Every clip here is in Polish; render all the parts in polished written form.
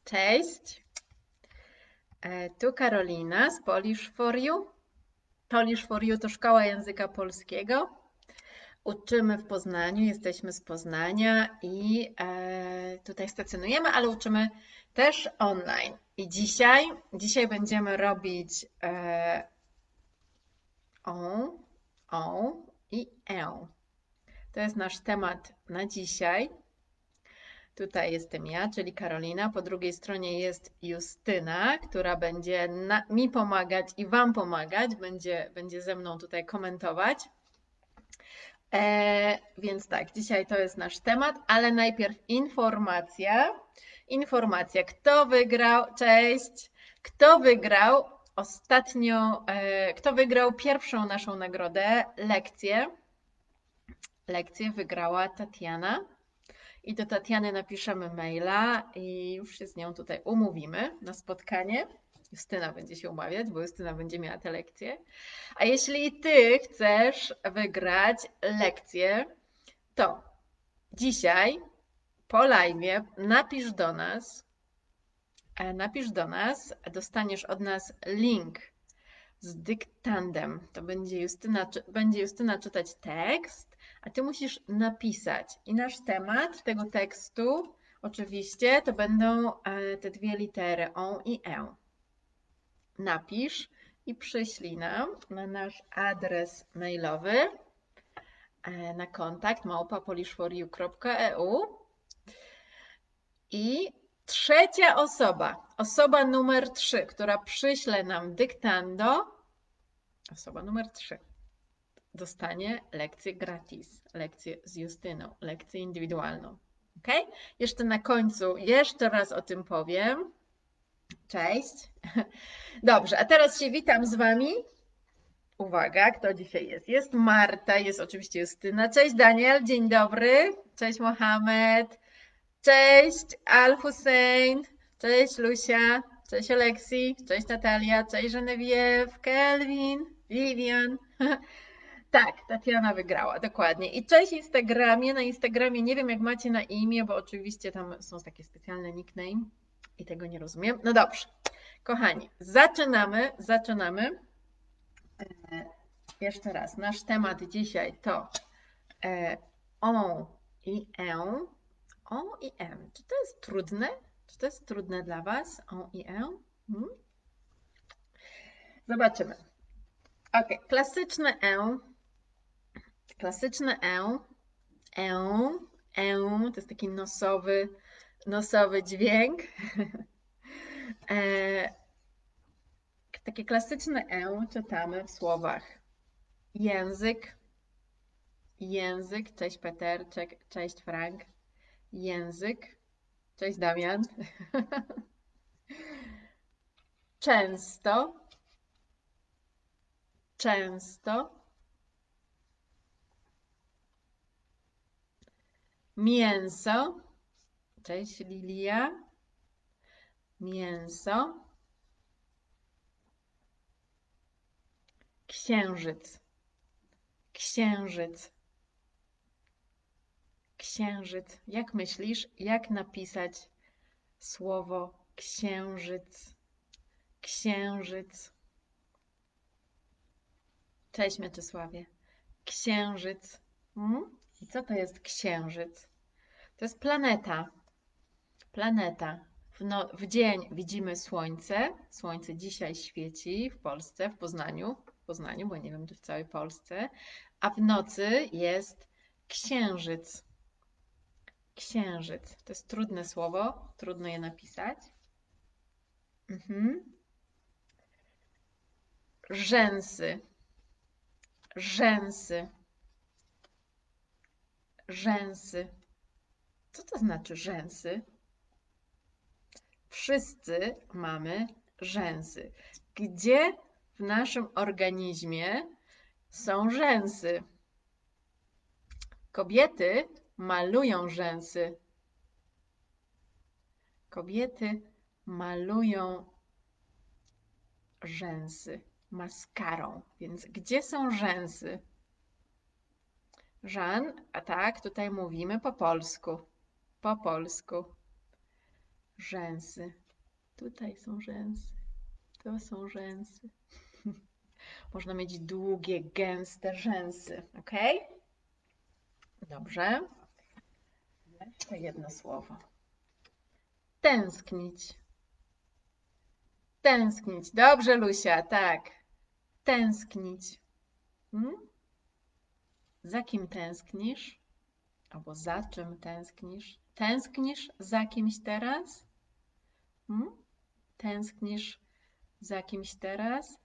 Cześć, tu Karolina z Polish for You. Polish for You to szkoła języka polskiego. Uczymy w Poznaniu, jesteśmy z Poznania i tutaj stacjonujemy, ale uczymy też online. I dzisiaj będziemy robić o i e. To jest nasz temat na dzisiaj. Tutaj jestem ja, czyli Karolina. Po drugiej stronie jest Justyna, która będzie mi pomagać i Wam pomagać. Będzie ze mną tutaj komentować. Więc tak, dzisiaj to jest nasz temat, ale najpierw informacja. Informacja, kto wygrał? Cześć! Kto wygrał ostatnio, kto wygrał pierwszą naszą nagrodę, lekcję? Lekcję wygrała Tatiana. I do Tatiany napiszemy maila i już się z nią tutaj umówimy na spotkanie. Justyna będzie się umawiać, bo Justyna będzie miała te lekcje. A jeśli Ty chcesz wygrać lekcję, to dzisiaj po live'ie napisz do nas, dostaniesz od nas link z dyktandem. To będzie Justyna czytać tekst, a Ty musisz napisać. I nasz temat tego tekstu, oczywiście, to będą te dwie litery o i e. Napisz i przyślij nam na nasz adres mailowy na kontakt @polishforyou.eu. I trzecia osoba numer 3, która przyśle nam dyktando, osoba numer 3 dostanie lekcję gratis, lekcję z Justyną, lekcję indywidualną. Ok? Jeszcze na końcu, jeszcze raz o tym powiem. Cześć. Dobrze, a teraz się witam z Wami. Uwaga, kto dzisiaj jest? Jest Marta, jest oczywiście Justyna. Cześć Daniel, dzień dobry. Cześć Mohamed. Cześć Al-Hussein. Cześć Lucia. Cześć Aleksi. Cześć Natalia. Cześć Genevieve. Kelvin. Vivian. Tak, Tatiana wygrała, dokładnie. I cześć Instagramie. Na Instagramie nie wiem, jak macie na imię, bo oczywiście tam są takie specjalne nickname i tego nie rozumiem. No dobrze, kochani, zaczynamy. Jeszcze raz, nasz temat dzisiaj to o i e. O i e. Czy to jest trudne? Czy to jest trudne dla Was? O i e? Zobaczymy. Ok, klasyczne e. Klasyczne e. To jest taki nosowy dźwięk. Takie klasyczne e czytamy w słowach język, cześć Peterczek, cześć Frank, język, cześć Damian, często, mięso, cześć Lilia, mięso, księżyc, Jak myślisz, jak napisać słowo księżyc? Cześć Mieczysławie. Księżyc. I co to jest księżyc? To jest planeta. W dzień widzimy słońce. Słońce dzisiaj świeci w Polsce, w Poznaniu, bo nie wiem, czy w całej Polsce. A w nocy jest księżyc. To jest trudne słowo, trudno je napisać. Rzęsy. Co to znaczy rzęsy? Wszyscy mamy rzęsy. Gdzie w naszym organizmie są rzęsy? Kobiety malują rzęsy. Maskarą. Więc gdzie są rzęsy? Żan, a tak, tutaj mówimy po polsku. rzęsy. Tutaj są rzęsy. To są rzęsy. Można mieć długie, gęste rzęsy. Ok? Dobrze. Jeszcze jedno słowo. Tęsknić. Tęsknić. Dobrze, Lusia, tak. Tęsknić. Za kim tęsknisz? Albo za czym tęsknisz? Tęsknisz za kimś teraz? Tęsknisz za kimś teraz?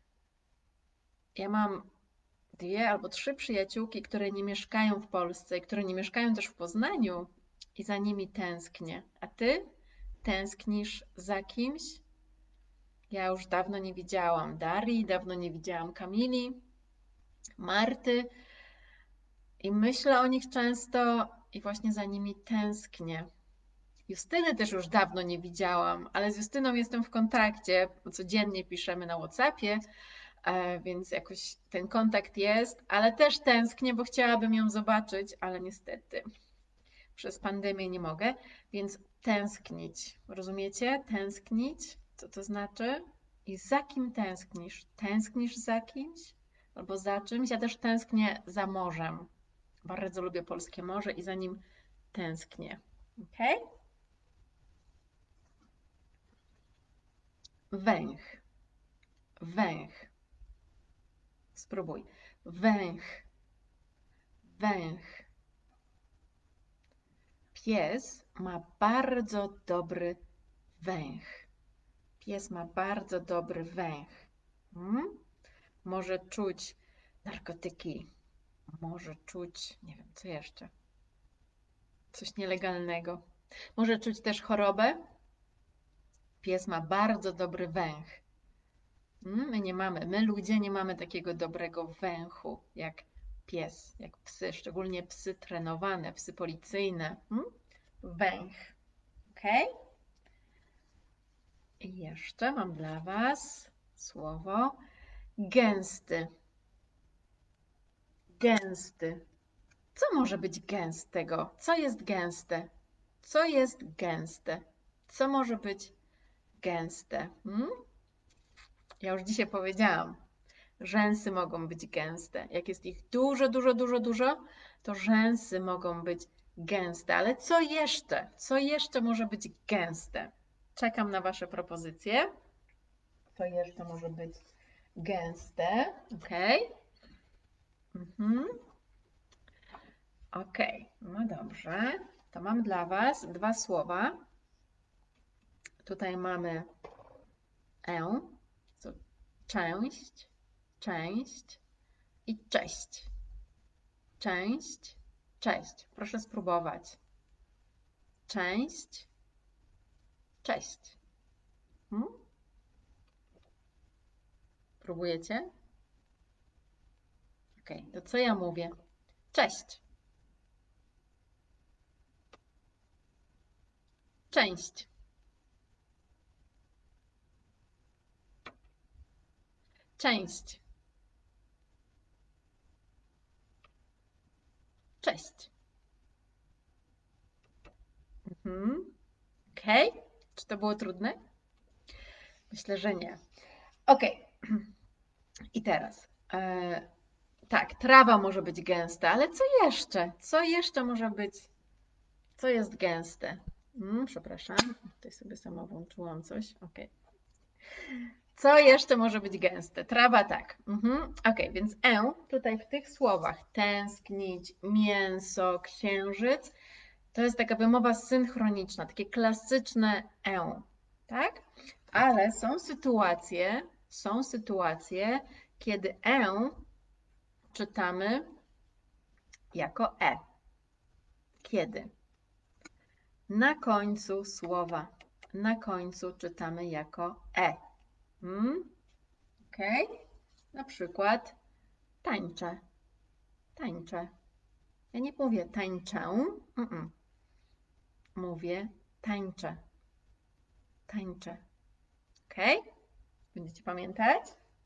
Ja mam 2 albo 3 przyjaciółki, które nie mieszkają w Polsce, które nie mieszkają też w Poznaniu i za nimi tęsknię. A ty tęsknisz za kimś? Ja już dawno nie widziałam Darii, dawno nie widziałam Kamili, Marty i myślę o nich często i właśnie za nimi tęsknię. Justyny też już dawno nie widziałam, ale z Justyną jestem w kontakcie, bo codziennie piszemy na WhatsAppie, więc jakoś ten kontakt jest, ale też tęsknię, bo chciałabym ją zobaczyć, ale niestety przez pandemię nie mogę, więc tęsknić. Rozumiecie? Tęsknić? Co to znaczy? I za kim tęsknisz? Tęsknisz za kimś albo za czymś? Ja też tęsknię za morzem. Bardzo lubię polskie morze i za nim tęsknię. Ok? Węch. Węch. Spróbuj. Węch. Węch. Pies ma bardzo dobry węch. Pies ma bardzo dobry węch. Może czuć narkotyki. Może czuć, nie wiem, co jeszcze. Coś nielegalnego. Może czuć też chorobę. Pies ma bardzo dobry węch. My ludzie nie mamy takiego dobrego węchu jak pies, jak psy, szczególnie psy trenowane, psy policyjne. Węch. Ok? I jeszcze mam dla Was słowo gęsty. Gęsty. Co może być gęstego? Co jest gęste? Co jest gęste? Co może być gęste? Ja już dzisiaj powiedziałam, rzęsy mogą być gęste. Jak jest ich dużo, dużo, dużo, dużo, to rzęsy mogą być gęste. Ale co jeszcze? Co jeszcze może być gęste? Czekam na Wasze propozycje. Co jeszcze może być gęste? Ok. Ok, no dobrze. To mam dla Was 2 słowa. Tutaj mamy to część, część i cześć. Część, cześć. Proszę spróbować. Część, cześć. Próbujecie? Ok, to co ja mówię? Cześć. Część. Część. Cześć. Ok. Czy to było trudne? Myślę, że nie. Ok. I teraz. Tak, trawa może być gęsta, ale co jeszcze? Co jeszcze może być? Co jest gęste? Przepraszam, tutaj sobie sama włączyłam coś. Ok. Co jeszcze może być gęste? Trawa tak. Ok, więc tutaj w tych słowach tęsknić, mięso, księżyc to jest taka wymowa synchroniczna, takie klasyczne tak? Ale są sytuacje, kiedy czytamy jako Kiedy? Na końcu słowa. Na końcu czytamy jako Ok? Na przykład tańczę. Tańczę. Ja nie mówię tańczę. Mówię tańczę. Tańczę. Ok? Będziecie pamiętać?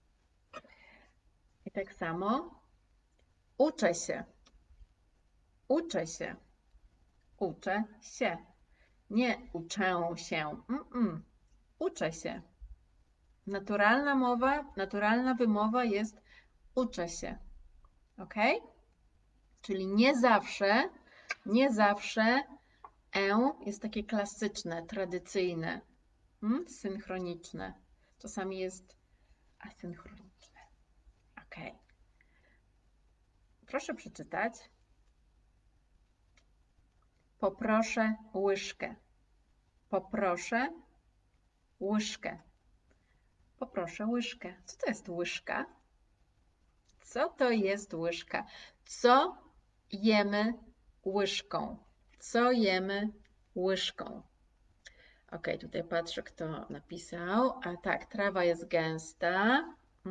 I tak samo uczę się. Uczę się. Uczę się. Nie uczę się. Uczę się. Naturalna mowa, naturalna wymowa jest uczę się. Ok? Czyli nie zawsze jest takie klasyczne, tradycyjne, synchroniczne. Czasami jest asynchroniczne. Ok. Proszę przeczytać. Poproszę łyżkę. Poproszę łyżkę. Poproszę łyżkę. Co to jest łyżka? Co to jest łyżka? Co jemy łyżką? Co jemy łyżką? Ok, tutaj patrzę, kto napisał. A tak, trawa jest gęsta.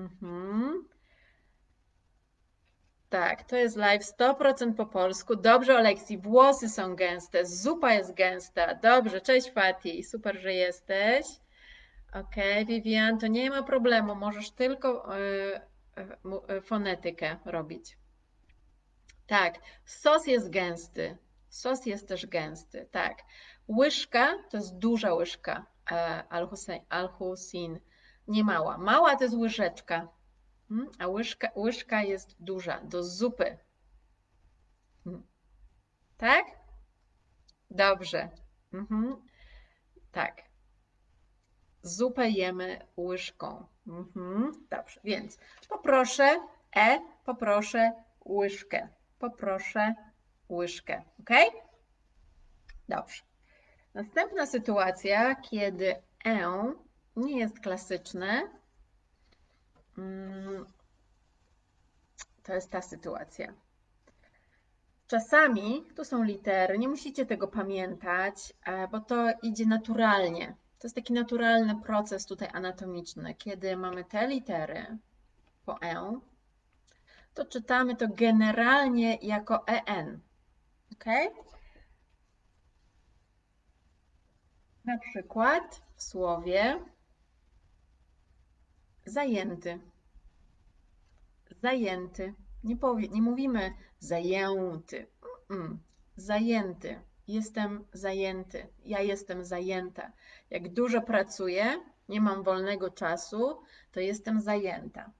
Tak, to jest live 100% po polsku. Dobrze, Oleksii, włosy są gęste, zupa jest gęsta. Dobrze, cześć Fati, super, że jesteś. Ok, Vivian, to nie ma problemu, możesz tylko fonetykę robić. Tak, sos jest gęsty. Sos jest też gęsty, tak. Łyżka to jest duża łyżka Al-Hussein, nie mała. Mała to jest łyżeczka, a łyżka jest duża, do zupy. Tak? Dobrze. Tak. Zupę jemy łyżką. Dobrze, więc poproszę łyżkę. Poproszę łyżkę. Ok? Dobrze. Następna sytuacja, kiedy nie jest klasyczne, to jest ta sytuacja. Czasami, tu są litery, nie musicie tego pamiętać, bo to idzie naturalnie. To jest taki naturalny proces tutaj anatomiczny. Kiedy mamy te litery po to czytamy to generalnie jako en. Ok? Na przykład w słowie zajęty. Zajęty. Nie mówimy zajęty. Zajęty. Jestem zajęty. Ja jestem zajęta. Jak dużo pracuję, nie mam wolnego czasu, to jestem zajęta.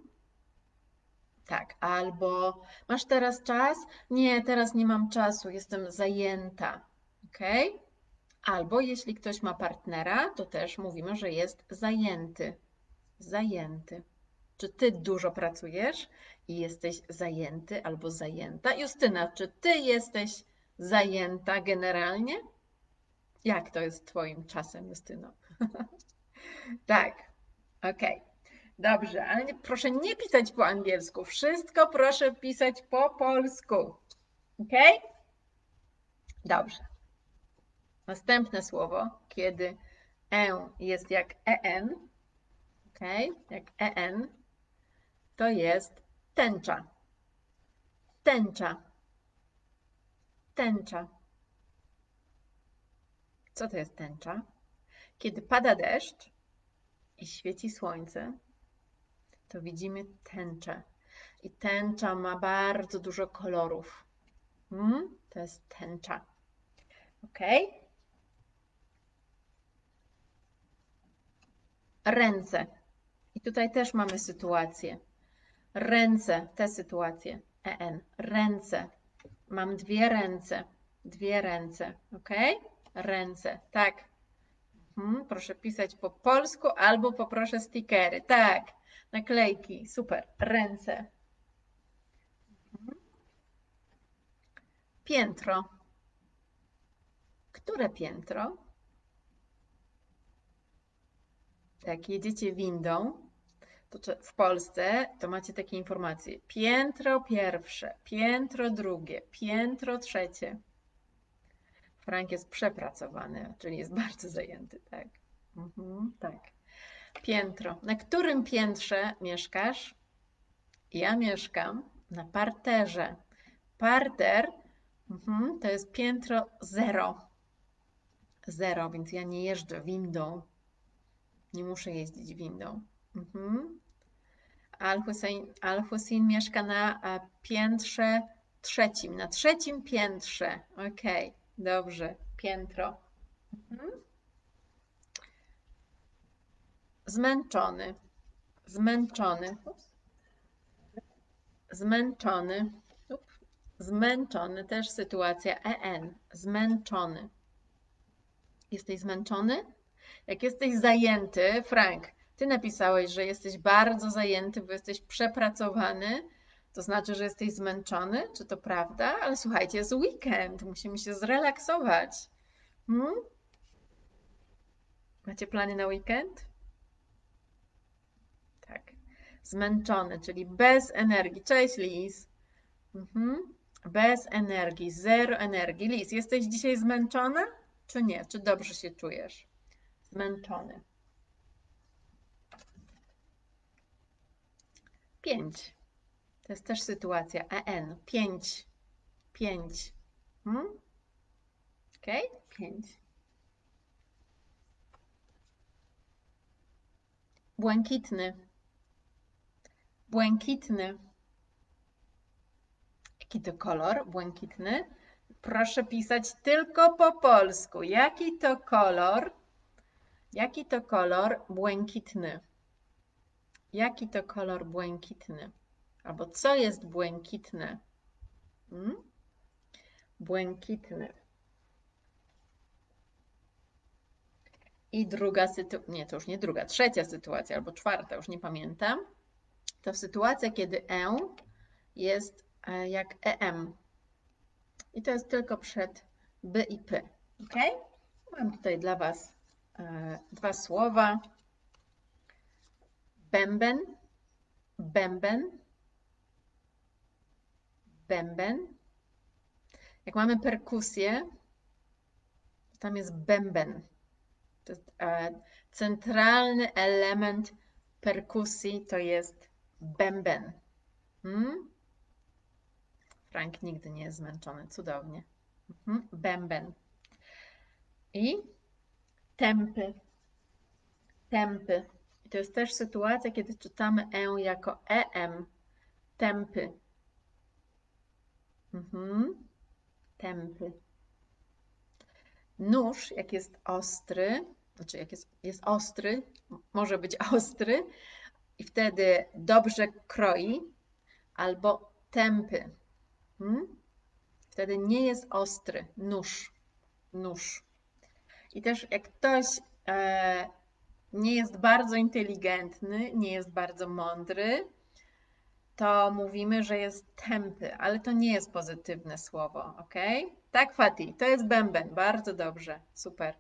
Tak, albo masz teraz czas? Nie, teraz nie mam czasu, jestem zajęta. Ok? Albo jeśli ktoś ma partnera, to też mówimy, że jest zajęty. Zajęty. Czy ty dużo pracujesz i jesteś zajęty albo zajęta? Justyna, czy ty jesteś zajęta generalnie? Jak to jest twoim czasem, Justyno? Tak, okej. Dobrze, ale proszę nie pisać po angielsku. Wszystko proszę pisać po polsku. Ok? Dobrze. Następne słowo, kiedy jest jak en, ok? Jak en, to jest tęcza. Tęcza. Tęcza. Co to jest tęcza? Kiedy pada deszcz i świeci słońce, to widzimy tęczę. I tęcza ma bardzo dużo kolorów. To jest tęcza. Ok? Ręce. I tutaj też mamy sytuację. Ręce, te sytuacje. Ręce. Mam dwie ręce. Dwie ręce. Ok? Ręce. Tak. Proszę pisać po polsku albo poproszę stickery. Tak. Naklejki. Super. Ręce. Piętro. Które piętro? Jak jedziecie windą, to w Polsce to macie takie informacje. Piętro pierwsze, piętro drugie, piętro trzecie. Frank jest przepracowany, czyli jest bardzo zajęty, tak? Tak. Piętro. Na którym piętrze mieszkasz? Ja mieszkam na parterze. Parter to jest piętro 0. 0, więc ja nie jeżdżę windą. Nie muszę jeździć windą. Al-Hussein mieszka na piętrze trzecim, na trzecim piętrze. Ok, dobrze, piętro. Zmęczony. Zmęczony. Zmęczony. Zmęczony, też sytuacja EN. Zmęczony. Jesteś zmęczony? Jak jesteś zajęty, Frank, ty napisałeś, że jesteś bardzo zajęty, bo jesteś przepracowany. To znaczy, że jesteś zmęczony? Czy to prawda? Ale słuchajcie, jest weekend, musimy się zrelaksować. Macie plany na weekend? Tak. Zmęczony, czyli bez energii. Cześć, Liz. Bez energii, zero energii. Liz, jesteś dzisiaj zmęczona? Czy nie? Czy dobrze się czujesz? Zmęczony. 5. To jest też sytuacja EN. 5. 5. Ok? 5. Błękitny. Błękitny. Jaki to kolor? Błękitny. Proszę pisać tylko po polsku. Jaki to kolor? Jaki to kolor błękitny? Jaki to kolor błękitny? Albo co jest błękitne? Błękitny. I druga sytuacja, nie, to już nie druga, trzecia sytuacja albo czwarta, już nie pamiętam. To sytuacja, kiedy jest jak EM. I to jest tylko przed by i p. Ok? Mam tutaj dla Was dwa słowa. Bęben, bęben, bęben. Jak mamy perkusję, tam jest bęben. To jest centralny element perkusji, to jest bęben. Frank nigdy nie jest zmęczony, cudownie. Bęben. I tempy. Tempy. I to jest też sytuacja, kiedy czytamy jako EM. Tempy. Tempy. Nóż, jak jest ostry, znaczy jak jest ostry, może być ostry i wtedy dobrze kroi, albo tępy. Wtedy nie jest ostry. Nóż. Nóż. I też jak ktoś nie jest bardzo inteligentny, nie jest bardzo mądry, to mówimy, że jest tępy, ale to nie jest pozytywne słowo, ok? Tak, Fatih, to jest bęben. Bardzo dobrze, super.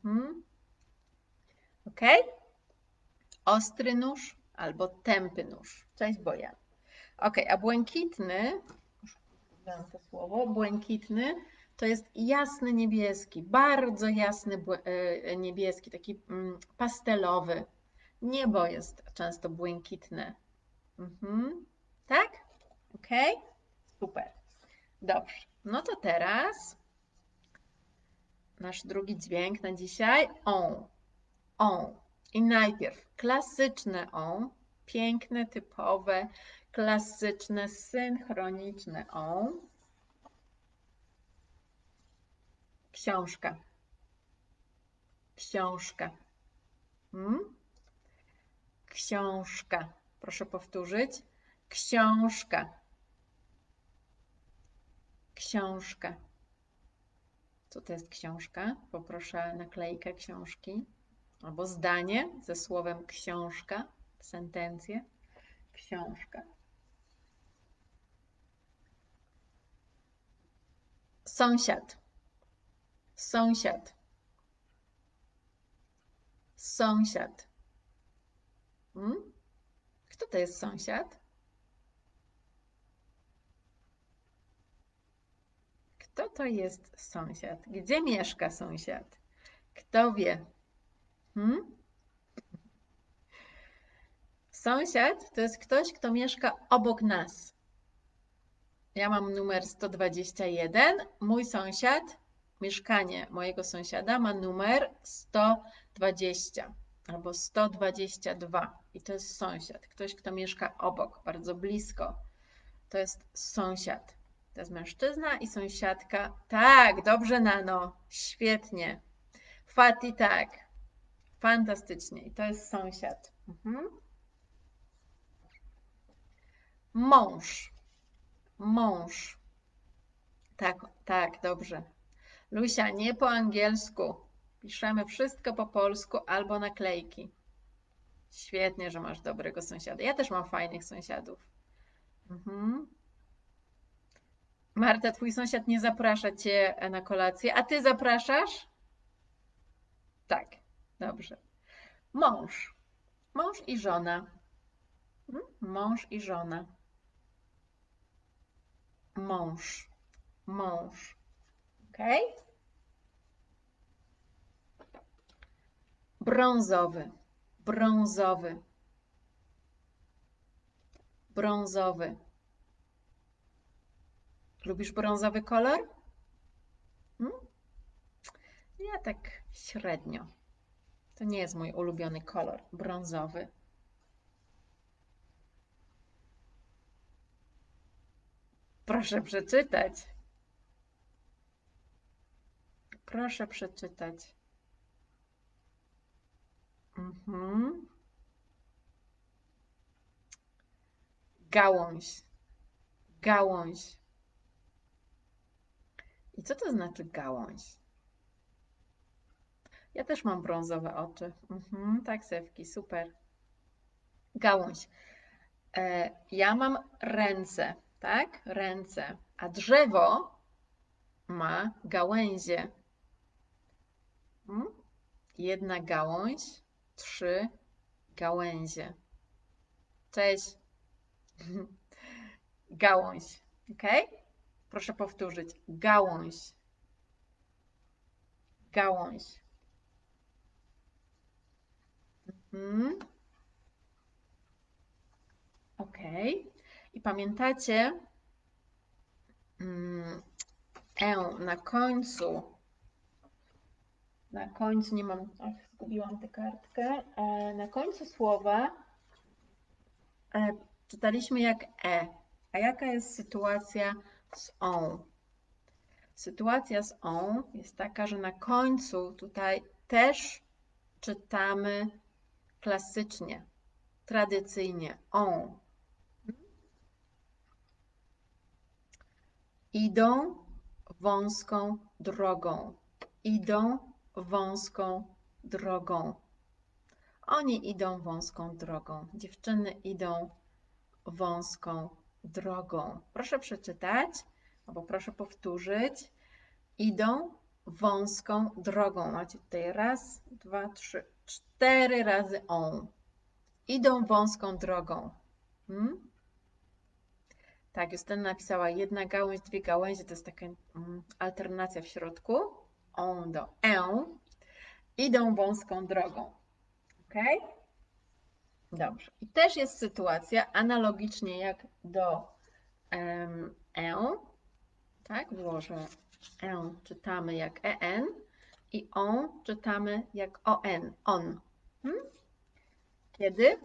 Ok? Ostry nóż albo tępy nóż. Cześć, Bojan. Ok, a błękitny, dam to słowo, błękitny to jest jasny niebieski, bardzo jasny niebieski, taki pastelowy. Niebo jest często błękitne. Tak? Ok? Super. Dobrze. No to teraz nasz drugi dźwięk na dzisiaj. On. On. I najpierw klasyczne on, piękne, typowe, klasyczne, synchroniczne on. Książka. Książka. Książka. Proszę powtórzyć. Książka. Książka. Co to jest książka? Poproszę naklejkę książki. Albo zdanie ze słowem książka, sentencję. Książka. Sąsiad. Sąsiad. Sąsiad. Kto to jest sąsiad? Kto to jest sąsiad? Gdzie mieszka sąsiad? Kto wie? Sąsiad to jest ktoś, kto mieszka obok nas. Ja mam numer 121. Mój sąsiad, mieszkanie mojego sąsiada ma numer 120 albo 122. I to jest sąsiad. Ktoś, kto mieszka obok, bardzo blisko. To jest sąsiad. To jest mężczyzna i sąsiadka. Tak, dobrze, Nano. Świetnie. Fatih, tak. Fantastycznie. I to jest sąsiad. Mąż. Mąż. Tak, tak, dobrze. Lusia, nie po angielsku. Piszemy wszystko po polsku albo naklejki. Świetnie, że masz dobrego sąsiada. Ja też mam fajnych sąsiadów. Marta, twój sąsiad nie zaprasza cię na kolację, a ty zapraszasz? Tak, dobrze. Mąż. Mąż i żona. Mąż i żona. Mąż. Mąż. Ok? Brązowy. Brązowy. Brązowy. Lubisz brązowy kolor? Ja tak średnio. To nie jest mój ulubiony kolor. Brązowy. Proszę przeczytać. Proszę przeczytać. Gałąź. Gałąź. I co to znaczy gałąź? Ja też mam brązowe oczy. Tak, Sewki, super. Gałąź. Ja mam ręce, tak? Ręce. A drzewo ma gałęzie. Jedna gałąź, 3 gałęzie. Cześć. Gałąź. Ok? Proszę powtórzyć. Gałąź. Gałąź. Ok. I pamiętacie, na końcu nie mam, zgubiłam tę kartkę, na końcu słowa czytaliśmy jak a jaka jest sytuacja z on? Sytuacja z on jest taka, że na końcu tutaj też czytamy klasycznie, tradycyjnie on. Idą wąską drogą. Idą wąską drogą. Oni idą wąską drogą. Dziewczyny idą wąską drogą. Proszę przeczytać, albo proszę powtórzyć. Idą wąską drogą. Macie tutaj 1, 2, 3, 4 razy on. Idą wąską drogą. Tak, Justyna napisała 1 gałąź, 2 gałęzie, to jest taka alternacja w środku. On do Idą wąską drogą. Ok? Dobrze. I też jest sytuacja analogicznie jak do tak, włożę czytamy jak en i on czytamy jak on. Kiedy?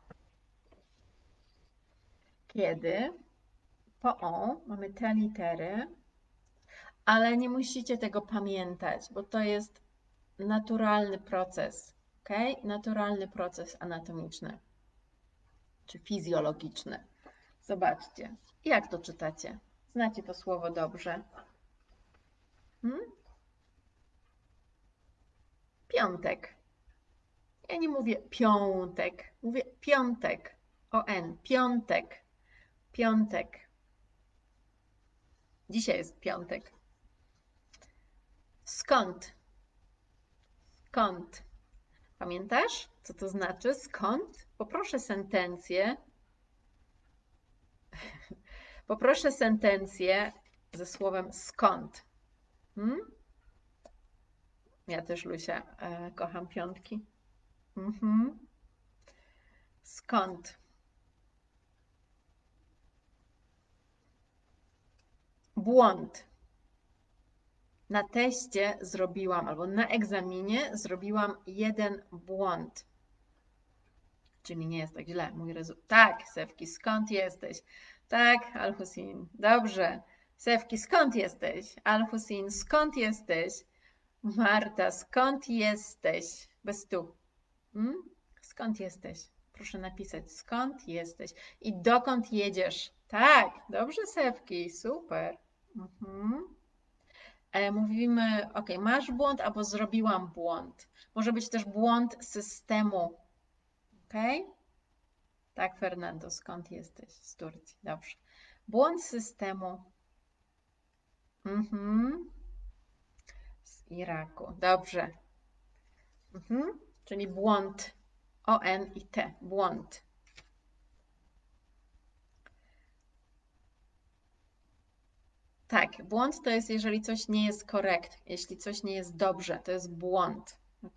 Kiedy po mamy te litery, ale nie musicie tego pamiętać, bo to jest naturalny proces, ok? Naturalny proces anatomiczny czy fizjologiczny. Zobaczcie, jak to czytacie? Znacie to słowo dobrze. Piątek. Ja nie mówię piątek, mówię piątek. Piątek. Piątek. Dzisiaj jest piątek. Skąd? Skąd? Pamiętasz, co to znaczy? Skąd? Poproszę sentencję. Poproszę sentencję ze słowem skąd. Ja też, Lusia, kocham piątki. Skąd? Błąd. Na teście zrobiłam, albo na egzaminie zrobiłam 1 błąd. Czyli nie jest tak źle. Mój rezultat. Tak, Sewki, skąd jesteś? Tak, Al-Husin. Dobrze. Sewki, skąd jesteś? Al-Husin, skąd jesteś? Marta, skąd jesteś? Bez tu. Skąd jesteś? Proszę napisać, skąd jesteś i dokąd jedziesz. Tak, dobrze, Sewki, super. Mówimy, ok, masz błąd albo zrobiłam błąd. Może być też błąd systemu. Ok? Tak, Fernando, skąd jesteś? Z Turcji, dobrze. Błąd systemu. Z Iraku, dobrze. Czyli błąd. O-N i T, błąd. Tak, błąd to jest, jeżeli coś nie jest korekt, jeśli coś nie jest dobrze, to jest błąd. Ok?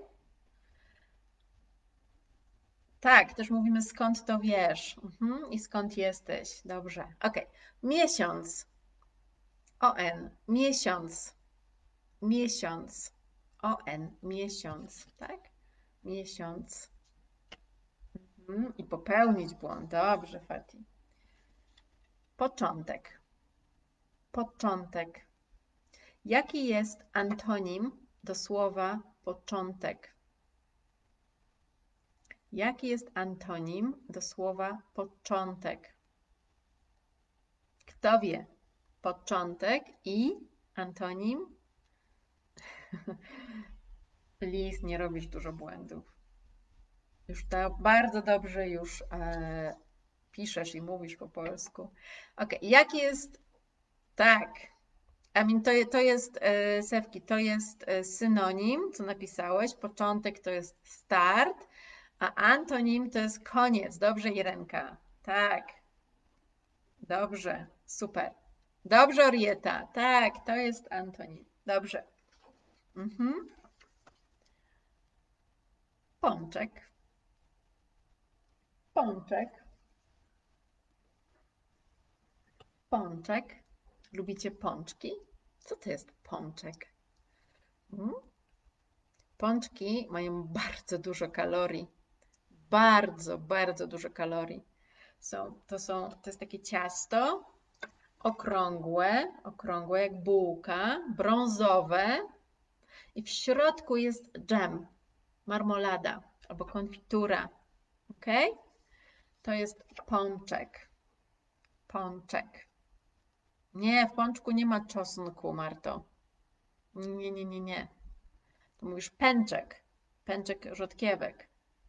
Tak, też mówimy skąd to wiesz i skąd jesteś. Dobrze. Ok. Miesiąc. O-N. Miesiąc. Miesiąc. O-N. Miesiąc. Tak? Miesiąc. I popełnić błąd. Dobrze, Fati. Początek. Początek. Jaki jest antonim do słowa początek? Jaki jest antonim do słowa początek? Kto wie? Początek i antonim? Lis, nie robisz dużo błędów. Już to bardzo dobrze już piszesz i mówisz po polsku. Ok, jaki jest... Tak. To jest, Sewki, to jest synonim, co napisałeś. Początek to jest start, a antonim to jest koniec. Dobrze, Irenka. Tak. Dobrze, super. Dobrze, Orieta. Tak, to jest antonim. Dobrze. Pączek. Pączek. Pączek. Lubicie pączki? Co to jest pączek? Pączki mają bardzo dużo kalorii. Bardzo, bardzo dużo kalorii. To jest takie ciasto okrągłe jak bułka, brązowe i w środku jest dżem, marmolada albo konfitura. Ok? To jest pączek. Pączek. Nie, w pączku nie ma czosnku, Marto. Nie, nie, nie, nie. To mówisz pęczek. Pęczek rzodkiewek.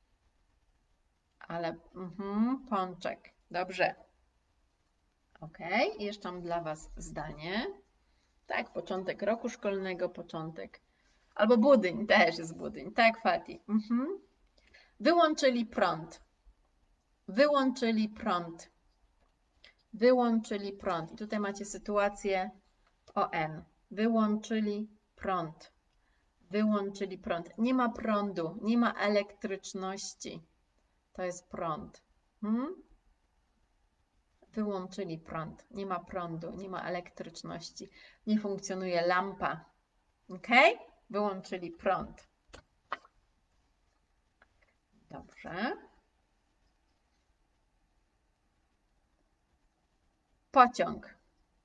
Ale pączek. Dobrze. Ok, i jeszcze mam dla Was zdanie. Tak, początek roku szkolnego, początek. Albo budyń, też jest budyń. Tak, Fati. Wyłączyli prąd. Wyłączyli prąd. Wyłączyli prąd. I tutaj macie sytuację ON. Wyłączyli prąd. Wyłączyli prąd. Nie ma prądu, nie ma elektryczności. To jest prąd. Wyłączyli prąd. Nie ma prądu, nie ma elektryczności. Nie funkcjonuje lampa. Ok? Wyłączyli prąd. Dobrze. Pociąg.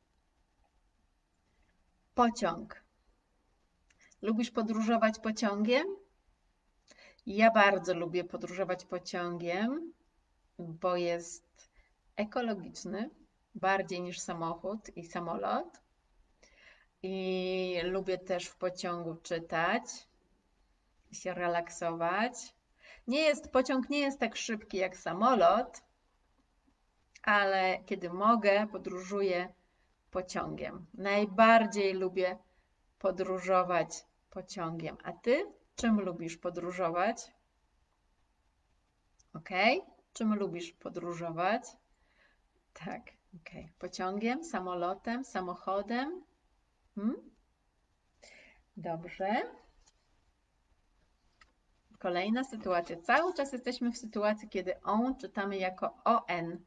Pociąg. Lubisz podróżować pociągiem? Ja bardzo lubię podróżować pociągiem, bo jest ekologiczny, bardziej niż samochód i samolot. I lubię też w pociągu czytać i się relaksować. Pociąg nie jest tak szybki jak samolot, ale kiedy mogę, podróżuję pociągiem. Najbardziej lubię podróżować pociągiem. A ty czym lubisz podróżować? Ok? Czym lubisz podróżować? Tak, ok. Pociągiem, samolotem, samochodem? Dobrze. Kolejna sytuacja. Cały czas jesteśmy w sytuacji, kiedy on czytamy jako ON.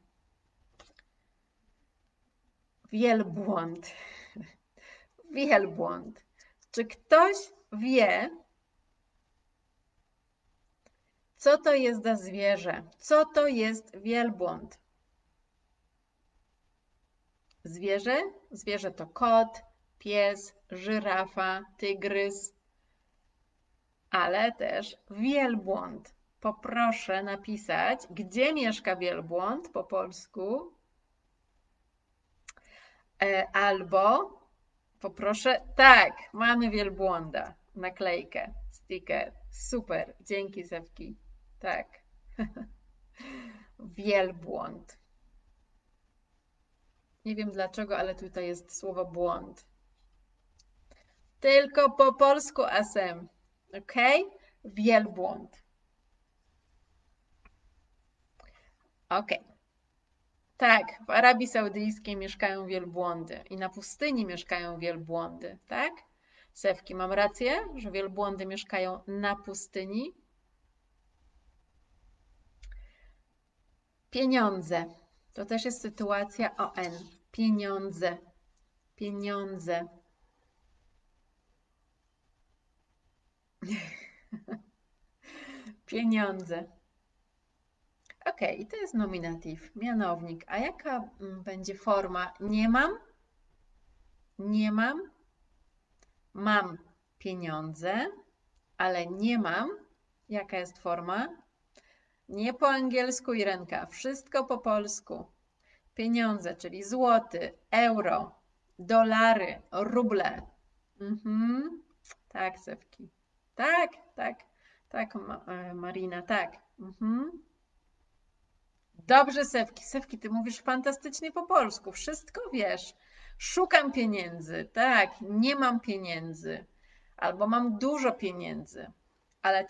Wielbłąd. Wielbłąd. Czy ktoś wie, co to jest za zwierzę? Co to jest wielbłąd? Zwierzę? Zwierzę to kot, pies, żyrafa, tygrys, ale też wielbłąd. Poproszę napisać, gdzie mieszka wielbłąd po polsku, albo poproszę, tak, mamy wielbłąda, naklejkę, sticker, super, dzięki Sewki, tak, wielbłąd. Nie wiem dlaczego, ale tutaj jest słowo błąd. Tylko po polsku asem, ok? Wielbłąd. Ok. Tak, w Arabii Saudyjskiej mieszkają wielbłądy i na pustyni mieszkają wielbłądy, tak? Sewki, mam rację, że wielbłądy mieszkają na pustyni? Pieniądze. To też jest sytuacja ON. Pieniądze. Pieniądze. Pieniądze. Ok, i to jest nominatyw, mianownik. A jaka będzie forma? Nie mam? Nie mam? Mam pieniądze, ale nie mam. Jaka jest forma? Nie po angielsku, Irenka. Wszystko po polsku. Pieniądze, czyli złoty, euro, dolary, ruble. Tak, Sewki. Tak, tak, tak, Marina, tak. Dobrze, Sewki. Sewki, ty mówisz fantastycznie po polsku. Wszystko wiesz. Szukam pieniędzy. Tak, nie mam pieniędzy. Albo mam dużo pieniędzy. Ale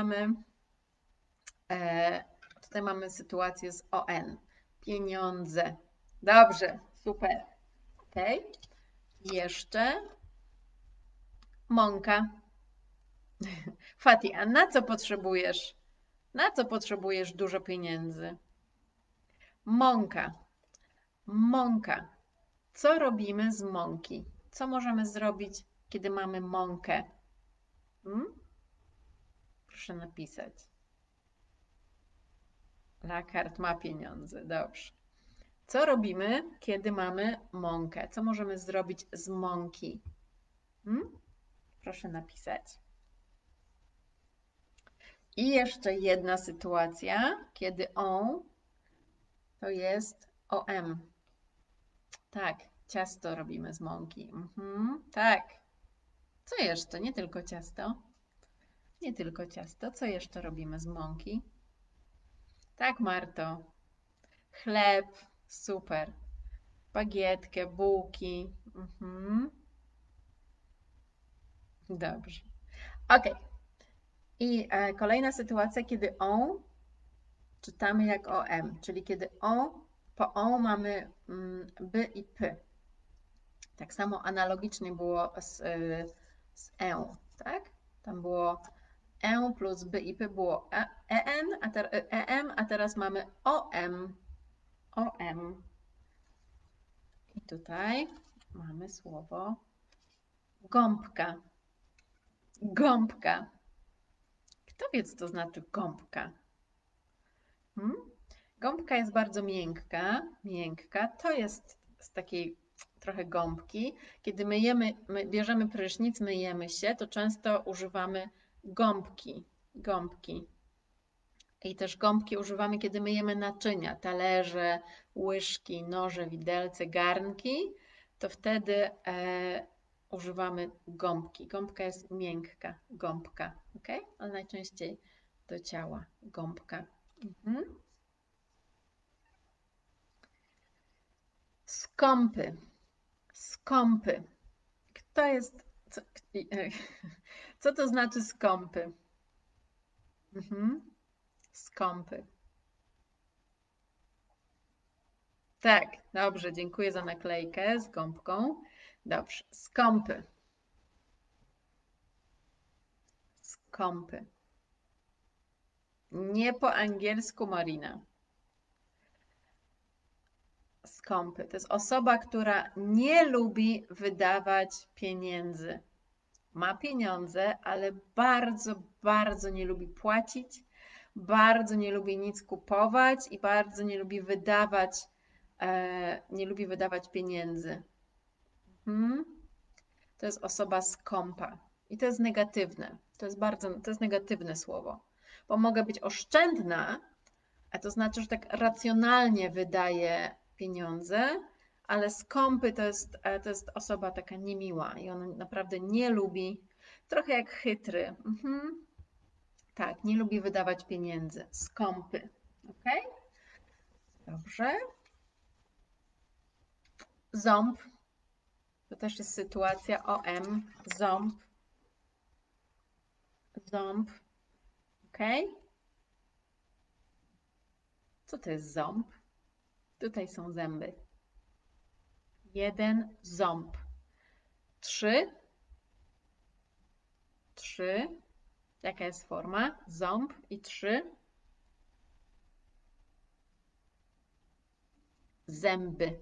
tutaj mamy sytuację z ON. Pieniądze. Dobrze, super. Ok. Jeszcze mąka. Fati, a na co potrzebujesz? Na co potrzebujesz dużo pieniędzy? Mąka. Mąka. Co robimy z mąki? Co możemy zrobić, kiedy mamy mąkę? Proszę napisać. Lakart ma pieniądze. Dobrze. Co robimy, kiedy mamy mąkę? Co możemy zrobić z mąki? Proszę napisać. I jeszcze jedna sytuacja, kiedy on to jest OM. Tak, ciasto robimy z mąki. Tak. Co jeszcze? Nie tylko ciasto. Nie tylko ciasto. Co jeszcze robimy z mąki? Tak, Marto. Chleb. Super. Bagietkę, bułki. Dobrze. Ok. I kolejna sytuacja, kiedy on czytamy jak OM, czyli kiedy po mamy by i p. Tak samo analogicznie było z tak? Tam było plus by i p było em, a teraz mamy om. OM. I tutaj mamy słowo gąbka. Gąbka. Kto wie, co to znaczy gąbka? Gąbka jest bardzo miękka. Miękka. To jest z takiej trochę gąbki. Kiedy bierzemy prysznic, myjemy się, to często używamy gąbki. Gąbki. I też gąbki używamy, kiedy myjemy naczynia, talerze, łyżki, noże, widelce, garnki, to wtedy używamy gąbki. Gąbka jest miękka, gąbka, ok? Ale najczęściej do ciała, gąbka. Skąpy. Skąpy. Kto jest... Co to znaczy skąpy? Skąpy. Tak, dobrze, dziękuję za naklejkę z gąbką. Dobrze, skąpy. Skąpy. Nie po angielsku, Marina. Skąpy. To jest osoba, która nie lubi wydawać pieniędzy. Ma pieniądze, ale bardzo, bardzo nie lubi płacić, bardzo nie lubi nic kupować i bardzo nie lubi wydawać pieniędzy. to jest osoba skąpa. I to jest negatywne. To jest negatywne słowo. Bo mogę być oszczędna, a to znaczy, że tak racjonalnie wydaję pieniądze, ale skąpy to jest osoba taka niemiła i on naprawdę nie lubi, trochę jak chytry. Tak, nie lubi wydawać pieniędzy. Skąpy. Ok? Dobrze. Ząb. To też jest sytuacja OM. Ząb. Ząb. Ok? Co to jest ząb? Tutaj są zęby. Jeden ząb. Trzy. Trzy. Jaka jest forma? Ząb i trzy. Zęby.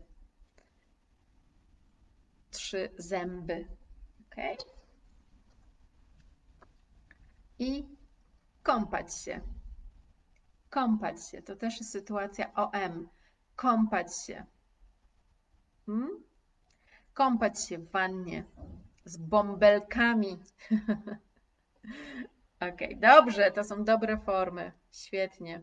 Trzy zęby. Ok? I kąpać się. Kąpać się. To też jest sytuacja OM. Kąpać się. Kąpać się w wannie z bąbelkami. Ok, dobrze, to są dobre formy. Świetnie.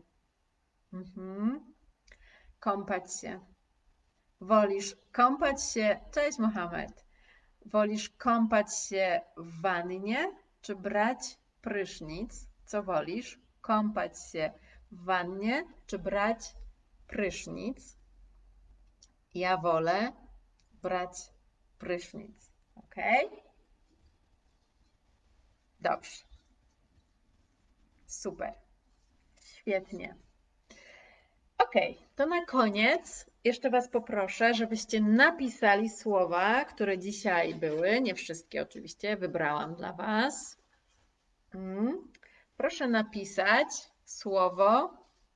Kąpać się. Wolisz kąpać się. Cześć, Mohamed. Wolisz kąpać się w wannie, czy brać prysznic? Co wolisz? Kąpać się w wannie, czy brać prysznic? Ja wolę brać prysznic. Ok? Dobrze. Super. Świetnie. Ok, to na koniec jeszcze Was poproszę, żebyście napisali słowa, które dzisiaj były. Nie wszystkie oczywiście, wybrałam dla Was. Proszę napisać słowo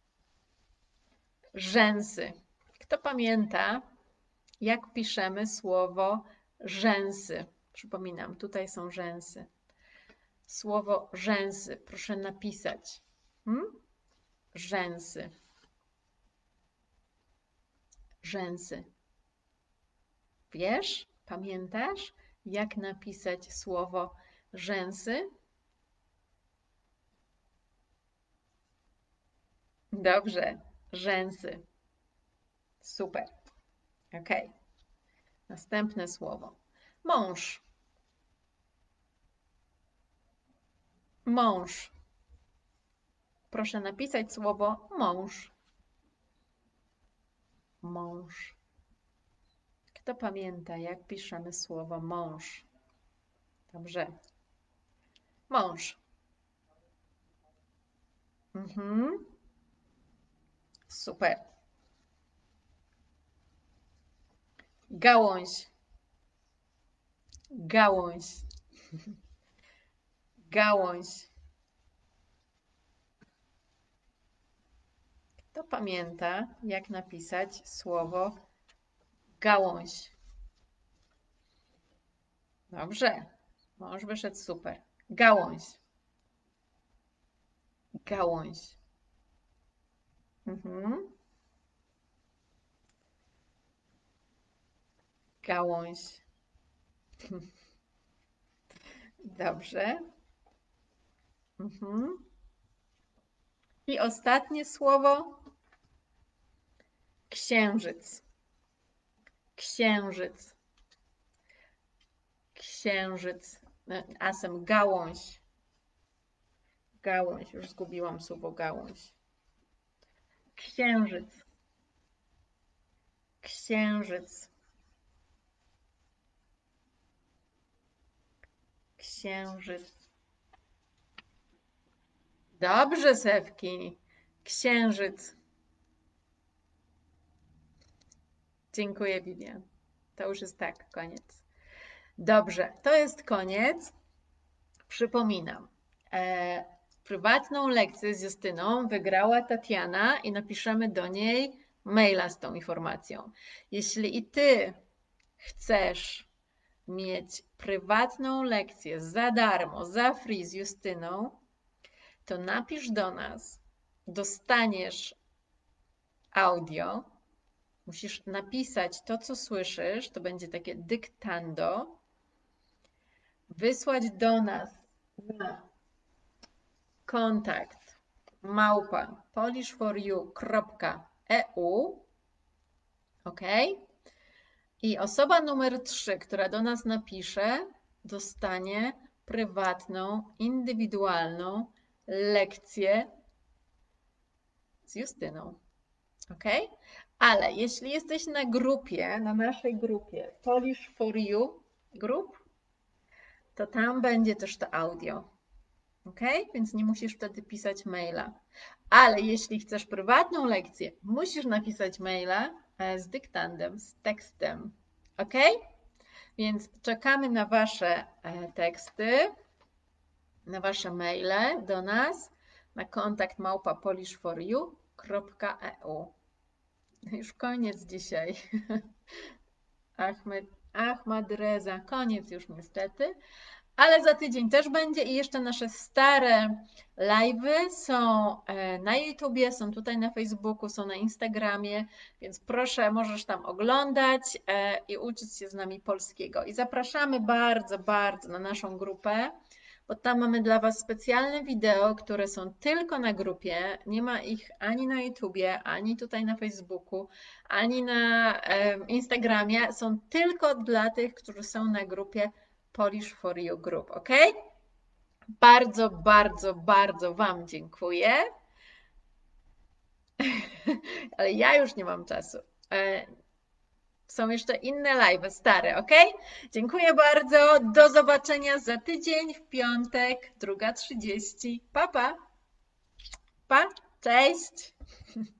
rzęsy. Kto pamięta, jak piszemy słowo rzęsy? Przypominam, tutaj są rzęsy. Słowo rzęsy proszę napisać. Rzęsy. Rzęsy. Wiesz, pamiętasz, jak napisać słowo rzęsy? Dobrze, rzęsy. Super. Ok. Następne słowo. Mąż. Mąż. Proszę napisać słowo mąż. Mąż. Kto pamięta, jak piszemy słowo mąż? Dobrze. Mąż. Super. Gałąź. Gałąź. Gałąź. Kto pamięta, jak napisać słowo gałąź? Dobrze. Mąż wyszedł super. Gałąź. Gałąź. Gałąź. Dobrze. I ostatnie słowo. Księżyc. Księżyc. Księżyc. Asem gałąź. Gałąź. Już zgubiłam słowo gałąź. Księżyc. Księżyc. Księżyc. Dobrze, Sewki. Księżyc. Dziękuję, Vivian. To już jest tak, koniec. Dobrze, to jest koniec. Przypominam. Prywatną lekcję z Justyną wygrała Tatiana i napiszemy do niej maila z tą informacją. Jeśli i Ty chcesz mieć prywatną lekcję za darmo, za free z Justyną, to napisz do nas, dostaniesz audio, musisz napisać to, co słyszysz, to będzie takie dyktando wysłać do nas na kontakt @polishforyou.eu. OK? I osoba numer 3, która do nas napisze, dostanie prywatną, indywidualną lekcję z Justyną. OK? Ale jeśli jesteś na grupie, na naszej grupie Polish for You Group, to tam będzie też to audio. OK? Więc nie musisz wtedy pisać maila. Ale jeśli chcesz prywatną lekcję, musisz napisać maila z dyktandem, z tekstem. OK? Więc czekamy na Wasze teksty, na Wasze maile do nas na kontakt @polishforyou.eu. Już koniec dzisiaj. Ahmad Reza, koniec już niestety. Ale za tydzień też będzie i jeszcze nasze stare live'y są na YouTubie, są tutaj na Facebooku, są na Instagramie, więc proszę, możesz tam oglądać i uczyć się z nami polskiego. I zapraszamy bardzo, bardzo na naszą grupę, bo tam mamy dla Was specjalne wideo, które są tylko na grupie. Nie ma ich ani na YouTubie, ani tutaj na Facebooku, ani na Instagramie. Są tylko dla tych, którzy są na grupie Polish for You Group, OK? Bardzo, bardzo, bardzo Wam dziękuję. Ale ja już nie mam czasu. Są jeszcze inne live, stare, OK? Dziękuję bardzo. Do zobaczenia za tydzień w piątek, 2:30. Pa, pa. Pa, cześć.